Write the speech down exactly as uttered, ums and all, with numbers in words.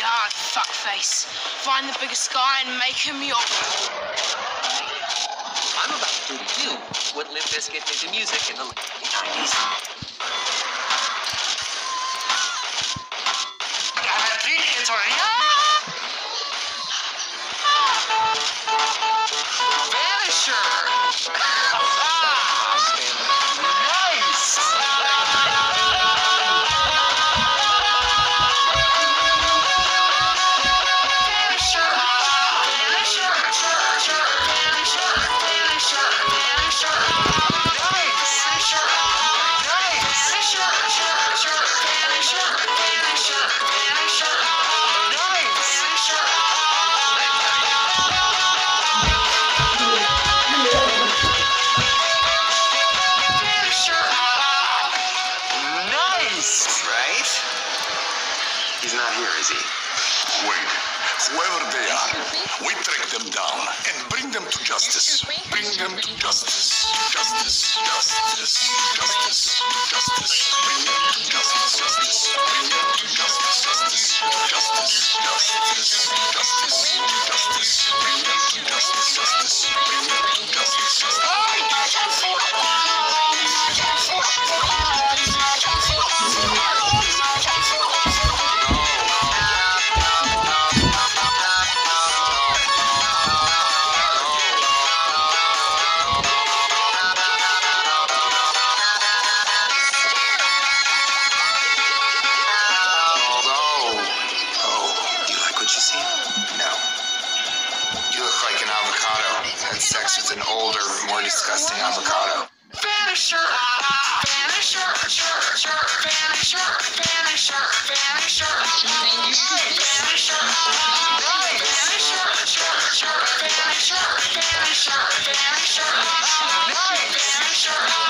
hard, fuckface. Find the biggest guy and make him your... I'm about to prove to you what Limp Bizkit did to music in the late nineties. He's not here, is he? Wait. Whoever they are, we track them down and bring them to justice. Bring them to justice. Justice. Justice. Justice. Justice. Bring them to justice. Justice. Bring them to justice. Justice. Justice. Justice. Justice. Justice. Bring them to justice. Justice. Bring them to justice. Sex with an older, more disgusting avocado. Vanisher, vanisher, vanisher, vanisher, vanisher, vanisher, vanisher, vanisher, vanisher, vanisher, vanisher, vanisher.